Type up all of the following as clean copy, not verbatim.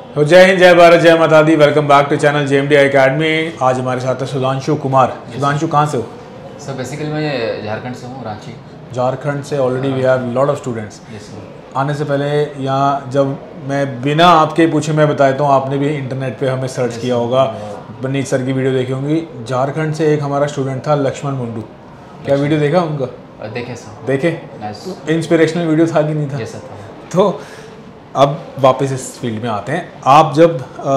तो जय हिंद, जय भारत, जय माता दी। Welcome back to channel JMDI academy. आज हमारे साथ है सुधांशु कुमार। सुधांशु कहाँ से हो? सर बेसिकली मैं झारखंड से हूँ, रांची। झारखंड से। Already we have lot of students. Yes sir. आने से पहले यहाँ जब मैं बिना आपके पूछे मैं बताता हूँ, आपने भी इंटरनेट पे हमें सर्च किया होगा, बनीत सर की वीडियो देखी होंगी। झारखंड से एक हमारा स्टूडेंट था लक्ष्मण मुंडू। क्या वीडियो देखा उनका? देखे सर। देखे? इंस्पिरेशनल वीडियो था कि नहीं था? यस सर था। तो अब वापस इस फील्ड में आते हैं। आप जब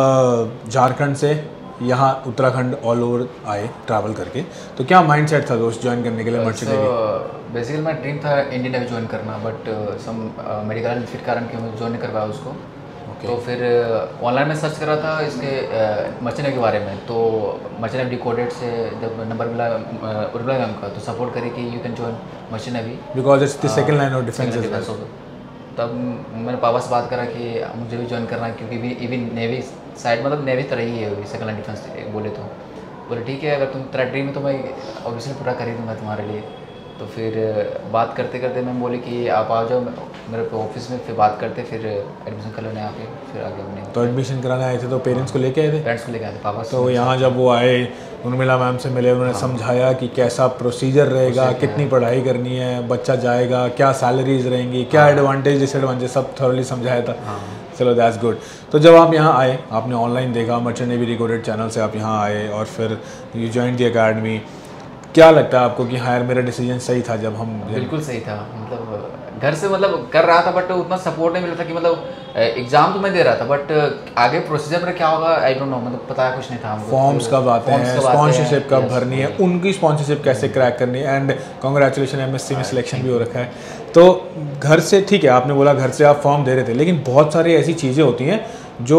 झारखंड से यहाँ उत्तराखंड ऑल ओवर आए ट्रैवल करके, तो क्या माइंडसेट था दोस्त ज्वाइन करने के लिए मर्चेंट नेवी? बेसिकली मेरा ड्रीम था इंडियन नेवी ज्वाइन करना, बट सम मेडिकल फिट कारण कि मैं ज्वाइन नहीं कर पाया उसको। तो फिर ऑनलाइन में सर्च कर रहा था इसके मर्चेंट नेवी के बारे में। तो मर्चेंट नेवी डिकोडेड से जब नंबर मिला उर्मिला मैम का, तो सपोर्ट करे कि you can join merchant navy because it's the second line of defence. तब मैंने पापा से बात करा कि मुझे भी ज्वाइन करना है, क्योंकि भी इवन नेवी साइड मतलब नेवी तरह ही है सेकंड लाइन डिफेंस बोले। तो बोले ठीक है, अगर तुम तेरा ड्रीम है तो मैं ऑब्वियसली पूरा कर ही दूँगा तुम्हारे लिए। तो फिर बात करते करते मैं बोली कि आप आ जाओ मेरे ऑफिस में, फिर बात करते, फिर एडमिशन कर लेने आके फिर आगे अपने। तो एडमिशन कराने आए थे तो पेरेंट्स को लेके आए थे? पेरेंट्स को लेके आए थे पापा। तो यहाँ जब वो आए, उर्मिला मैम से मिले, उन्होंने समझाया कि कैसा प्रोसीजर रहेगा, कितनी पढ़ाई करनी है, बच्चा जाएगा, क्या सैलरीज रहेंगी, क्या एडवांटेज डिसएडवांटेज, सब थॉरली समझाया था। चलो दैट्स गुड। तो जब आप यहाँ आए, आपने ऑनलाइन देखा, मर्चेंट नेवी रिकॉर्डेड चैनल से आप यहाँ आए और फिर यू जॉइन दी अकेडमी। क्या लगता है आपको कि हाँ यार मेरा डिसीजन सही था जब हम? बिल्कुल सही था। मतलब घर से मतलब कर रहा था, बट उतना सपोर्ट नहीं मिला था कि मतलब एग्जाम तो मैं दे रहा था, बट आगे प्रोसीजर में क्या होगा आई डोंट नो, मतलब पता कुछ नहीं था। फॉर्म्स कब आते हैं, स्पॉन्सरशिप कब भरनी है, उनकी स्पॉन्सरशिप कैसे क्रैक करनी है। एंड कांग्रेचुलेशन, MSc में सिलेक्शन भी हो रखा है। तो घर से ठीक है, आपने बोला घर से आप फॉर्म दे रहे थे, लेकिन बहुत सारी ऐसी चीज़ें होती हैं जो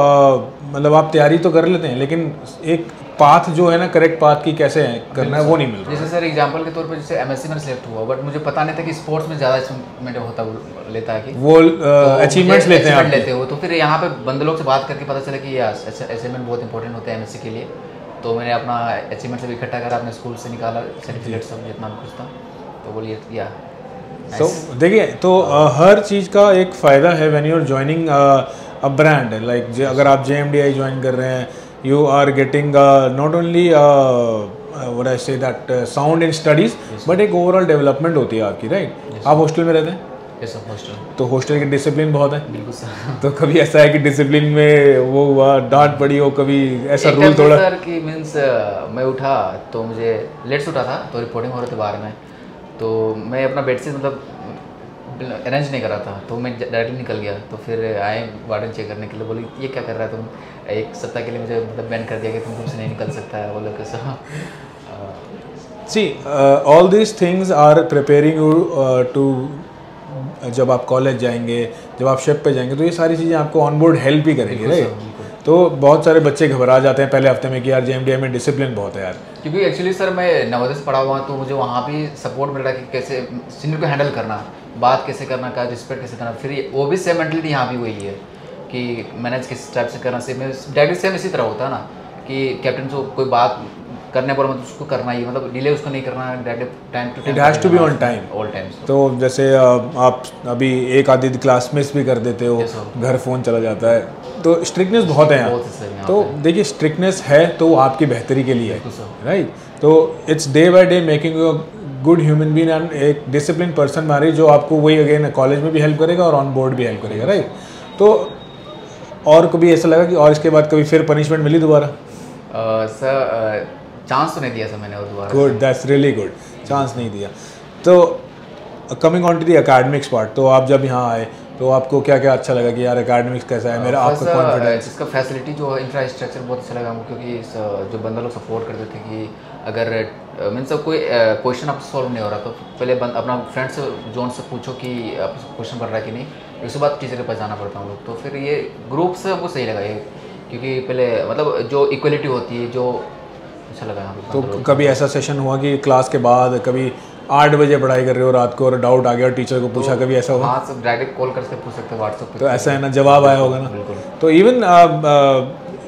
मतलब आप तैयारी तो कर लेते हैं, लेकिन एक पाथ जो है ना, करेक्ट पाथ की कैसे करना है वो नहीं मिल रहा। जैसे सर एग्जांपल के तौर पर जैसे MSc में सिलेक्ट हुआ, बट मुझे पता नहीं था कि स्पोर्ट्स में ज़्यादा अचीवमेंट होता लेता है कि वो अचीवमेंट्स लेते हो। तो फिर यहाँ पे बंदे लोग से बात करके पता चला कि अचीवमेंट बहुत इंपॉर्टेंट होता है MSc के लिए। तो मैंने अपना अचीवमेंट सब इकट्ठा करा, अपने स्कूल से निकाला सर्टिफिकेट सब जितना भी कुछ था, तो बोलिए किया। तो देखिए, तो हर चीज़ का एक फ़ायदा है when you are joining a brand. Like अगर आप JMDI ज्वाइन कर रहे हैं, you are getting not only what I say that sound in studies, but एक ओवरऑल डेवलपमेंट होती है आपकी, राइट? आप हॉस्टल में रहते हैं? Yes sir, hostel. तो हॉस्टल की डिसिप्लिन बहुत है? बिल्कुल सर। तो कभी ऐसा है कि डिसिप्लिन में वो हुआ, डांट पड़ी हो, कभी ऐसा रूल तोड़ा? सर कि मीन्स मैं उठा तो मुझे लेट से उठा था, तो रिपोर्टिंग हो रहे थे बाहर में, तो मैं अपना बेड से मतलब अरेंज नहीं करा था, तो मैं डायरेक्टली निकल गया। तो फिर आए वार्डन चेक करने के लिए, बोले ये क्या कर रहा है तुम, एक सप्ताह के लिए मुझे मतलब बैन कर दिया कि तुम तुमसे नहीं निकल सकता है। बोले कैसा? See all these things are preparing you to, जब आप कॉलेज जाएंगे, जब आप शिप पे जाएंगे, तो ये सारी चीज़ें आपको ऑन बोर्ड हेल्प ही करेंगी, राइट? तो बहुत सारे बच्चे घबरा जाते हैं पहले हफ्ते में कि यार JMDI में डिसिप्लिन बहुत है यार। क्योंकि एक्चुअली सर मैं नवोदय से पढ़ा हुआ, तो मुझे वहाँ भी सपोर्ट मिल रहा है कि कैसे सीनियर को हैंडल करना, बात कैसे करना, का रिस्पेक्ट कैसे करना। फिर वो भी सेम मेंटलिटी यहाँ भी वही है कि मैनेज किस टाइप से करना। सेम डायरेक्ट सेम इसी तरह होता है ना कि कैप्टन से कोई बात करने पर मतलब उसको करना ही, मतलब डिले उसको नहीं करना, direct time to time, it has to be on time, all time. तो जैसे आप अभी एक आधी क्लास मिस भी कर देते हो, घर फ़ोन चला जाता है, तो स्ट्रिक्टनेस बहुत है यहाँ। तो देखिए, स्ट्रिक्टनेस है तो आपकी बेहतरी के लिए है, राइट? तो it's day by day making you good human being and एक डिसिप्लिन पर्सन मारी, जो आपको वही अगेन कॉलेज में भी हेल्प करेगा और ऑन बोर्ड भी हेल्प करेगा, राइट? तो और कभी ऐसा लगा कि और इसके बाद कभी फिर पनिशमेंट मिली दोबारा? सर चांस तो नहीं दिया सर मैंने और दोबारा। Good, that's really good, chance नहीं दिया। तो coming on to the academics part, तो आप जब यहाँ आए तो आपको क्या क्या अच्छा लगा कि यार एकेडमिक्स कैसा है? मेरा आपका कॉन्फिडेंस, इसका फैसिलिटी जो इंफ्रास्ट्रक्चर बहुत अच्छा लगा हमको, क्योंकि जो बंदा लोग सपोर्ट करते थे कि अगर मीन्स कोई क्वेश्चन आपसे सॉल्व नहीं हो रहा, तो पहले अपना फ्रेंड से जोन से पूछो कि आपको क्वेश्चन पढ़ रहा है कि नहीं, उसके बाद टीचर के पास जाना पड़ता हम लोग। तो फिर ये ग्रुप से हमको सही लगा ये, क्योंकि पहले मतलब जो इक्वलिटी होती है, जो अच्छा लगा यहाँ पे। तो कभी ऐसा सेशन हुआ कि क्लास के बाद कभी 8 बजे पढ़ाई कर रहे हो रात को और डाउट आ गया और टीचर को पूछा, कभी ऐसा हुआ? हाँ सर, डायरेक्ट कॉल करके पूछ सकते हैं व्हाट्सएप पे। तो ऐसा है ना, जवाब आया होगा ना? बिल्कुल। तो even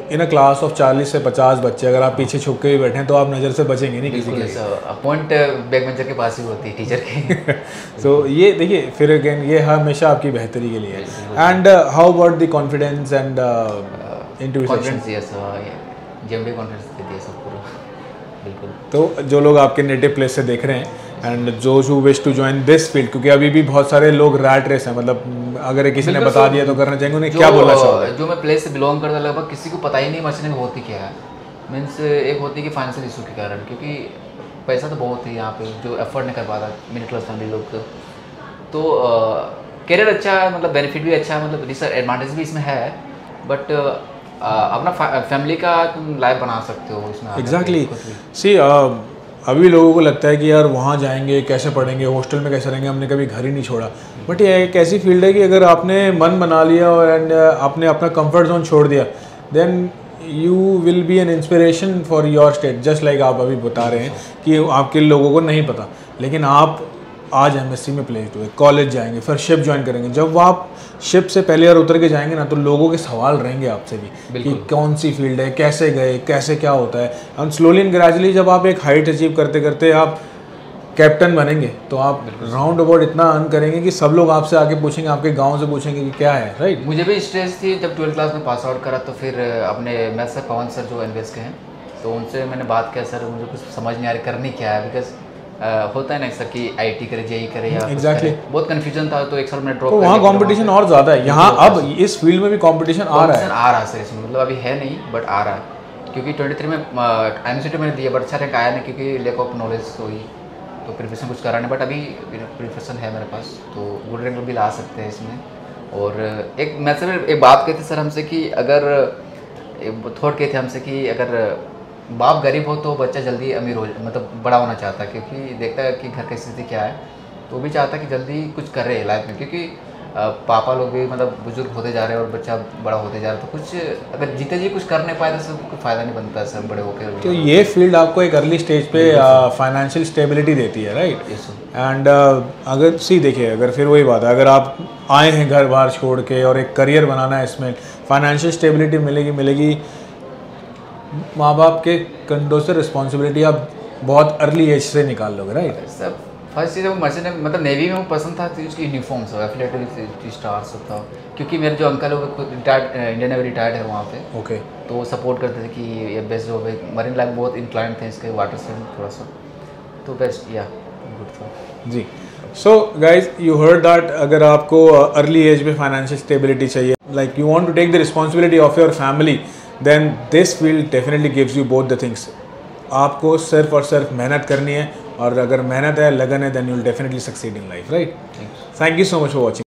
in a class of 40 से 50 बच्चे अगर आप पीछे छुप के भी बैठे तो आप नज़र से बचेंगे नहीं किसी के। पॉइंट बैक बेंचर के पास ही होती है टीचर की। तो ये देखिए फिर अगेन ये हमेशा आपकी बेहतरी के लिए है। And how about the confidence and intuition? Confidence yes, JMD confidence देती है सब पूरा, बिल्कुल। तो जो लोग आपके नेटिव प्लेस से देख रहे हैं एंड जो wish to join this field, क्योंकि अभी भी बहुत सारे लोग रैट रेस हैं, मतलब अगर किसी ने बता दिया तो करना चाहेंगे, उन्हें क्या बोलना चाहोगे? जो मैं प्लेस से बिलोंग करता लगभग किसी को पता ही नहीं मर्चेंटिंग होती क्या है। मीन्स एक होती है कि फाइनेंशियल इशू के कारण, क्योंकि पैसा तो बहुत है यहाँ पे जो एफर्ट नहीं कर पाता मिडिल क्लास फैमिली लोग। तो करियर अच्छा है, मतलब बेनिफिट भी अच्छा है, मतलब डिसएडवांटेज भी इसमें है, बट अपना फैमिली का तुम लाइफ बना सकते हो इसमें। एग्जैक्टली सी अभी लोगों को लगता है कि यार वहाँ जाएंगे कैसे पढ़ेंगे, हॉस्टल में कैसे रहेंगे, हमने कभी घर ही नहीं छोड़ा। बट ये एक ऐसी फील्ड है कि अगर आपने मन बना लिया और एंड आपने अपना कंफर्ट जोन छोड़ दिया, then you will be an inspiration for your state. Just like आप अभी बता रहे हैं कि आपके लोगों को नहीं पता, लेकिन आप आज एमएससी में प्लेस्ड हुए, कॉलेज जाएंगे, फिर शिप ज्वाइन करेंगे। जब आप शिप से पहले बार उतर के जाएंगे ना, तो लोगों के सवाल रहेंगे आपसे भी कि कौन सी फील्ड है, कैसे गए, कैसे क्या होता है। एंड स्लोली एंड ग्रेजुअली जब आप एक हाइट अचीव करते करते आप कैप्टन बनेंगे, तो आप राउंड अबाउट इतना अर्न करेंगे कि सब लोग आपसे आके पूछेंगे, आपके गाँव से पूछेंगे कि क्या है, राइट। मुझे भी स्ट्रेस थी जब 12th क्लास में पास आउट करा, तो फिर अपने मैथ सर पवन सर जो एनबीएस के हैं, तो उनसे मैंने बात किया, सर मुझे कुछ समझ नहीं आ रही करनी क्या है, बिकॉज होता है ना सर कि आईटी करे, जेई करे या एग्जैक्टली बहुत कन्फ्यूजन था, तो एक साल मैंने ड्रॉप तो वहाँ कंपटीशन और ज़्यादा है। यहाँ अब इस फील्ड में भी कंपटीशन आ रहा है सर इसमें, मतलब अभी है नहीं बट आ रहा है, क्योंकि 23 में एमसीटी मैंने दिया बट अच्छा रैंक आया नहीं, क्योंकि लैक ऑफ नॉलेज हुई, तो प्रिपरेशन कुछ करा नहीं, बट अभी प्रिपरेशन है मेरे पास, तो गुड रैंक भी ला सकते हैं इसमें। और एक मैं सर एक बात कहते सर हमसे कि अगर थॉट कहते हमसे कि अगर बाप गरीब हो तो बच्चा जल्दी अमीर हो, मतलब बड़ा होना चाहता है, क्योंकि देखता है कि घर की स्थिति क्या है, तो भी चाहता है कि जल्दी कुछ करे लाइफ में, क्योंकि पापा लोग भी मतलब बुजुर्ग होते जा रहे हैं और बच्चा बड़ा होते जा रहा है, तो कुछ अगर जीते जी कुछ कर नहीं पाए तो सब कोई फ़ायदा नहीं बनता है सर बड़े होकर। तो ये फील्ड आपको एक अर्ली स्टेज पे फाइनेंशियल स्टेबिलिटी देती है, राइट। एंड अगर देखिए अगर फिर वही बात है, अगर आप आए हैं घर बार छोड़ के और एक करियर बनाना है, इसमें फाइनेंशियल स्टेबिलिटी मिलेगी, माँ बाप के कंधों से रिस्पॉन्सिबिलिटी आप बहुत अर्ली एज से निकाल लोगे, राइट। सब फर्स्ट चीज़ वो मर्चेंट मतलब नेवी में वो पसंद था, तो उसकी यूनिफॉर्म सब एफिलेटेड स्टार सब था, क्योंकि मेरे जो अंकल है वो रिटायर्ड इंडियन नेवी रिटायर्ड है वहाँ पे। ओके तो वो सपोर्ट करते थे कि ये बेस्ट जॉब है, मरीन लाइफ बहुत इंक्लाइंड थे इसके, वाटर से थोड़ा सा, तो बेस्ट या गुड था जी। So guys you heard that अगर आपको अर्ली एज में फाइनेंशियल स्टेबिलिटी चाहिए, like you want to take the responsibility of your family, then this field definitely gives you both the things. आपको सिर्फ और सिर्फ मेहनत करनी है, और अगर मेहनत है, लगन है, then you will definitely succeed in life, right. Thank you so much for watching.